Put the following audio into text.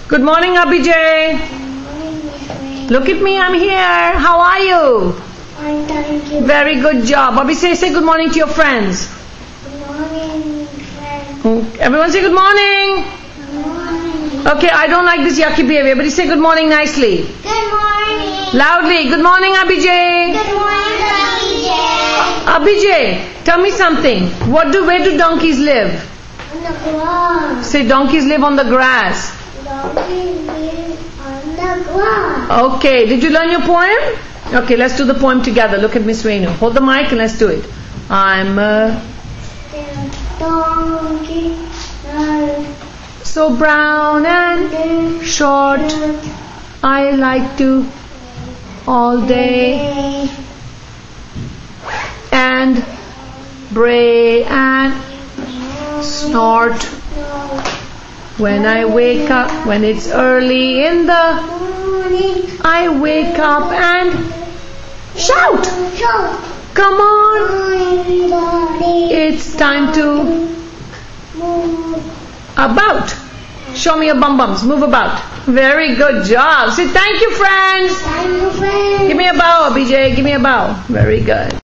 Good morning, Abhijay. Look at me, I'm here. How are you? Fine, thank you. Very good job. Abhi, say good morning to your friends. Good morning, friend. Everyone say good morning. Good morning. Okay, I don't like this yucky behavior. Everybody say good morning nicely. Good morning. Loudly. Good morning, Abhijay. Good morning, Abhijay. Abhijay, tell me something. Where do donkeys live? On the grass. Say donkeys live on the grass. Donkeys live on the grass. Okay, did you learn your poem? Okay, let's do the poem together. Look at Miss Renu. Hold the mic and let's do it. I'm a donkey. so brown and short. I like to all day and bray and snort when I wake up. When it's early in the I wake up and shout. Come on, it's time to about. Show me your bum bums. Move about. Very good job. Say thank you, friends. Thank you, friend. Give me a bow, Abhijay. Give me a bow. Very good.